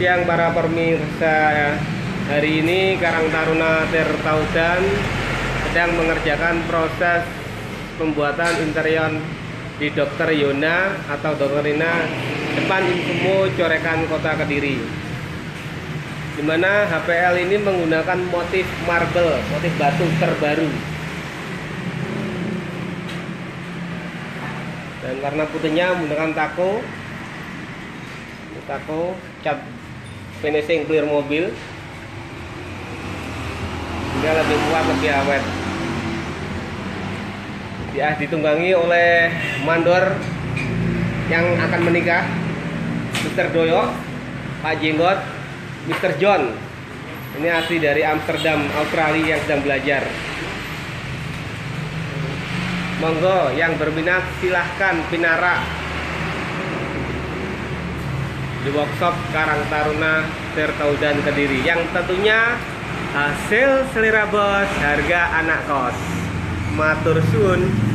siang para pemirsa. Hari ini Karang Taruna Tirtaudan sedang mengerjakan proses pembuatan interior di Dr. Yona atau Dr. Rina depan Infomo Corekan Kota Kediri, di mana HPL ini menggunakan motif marble, motif batu terbaru, dan warna putihnya menggunakan tako cat finishing clear mobil sehingga lebih kuat, lebih awet. Ya, ditunggangi oleh mandor yang akan menikah, Mr. Doyo, Pak Jenggot, Mr. John. Ini asli dari Amsterdam, Australia, yang sedang belajar. Monggo yang berminat silahkan pinarak di workshop Karang Taruna Tirtaudan Kediri, yang tentunya hasil selera bos, harga anak kos. Matur suwun.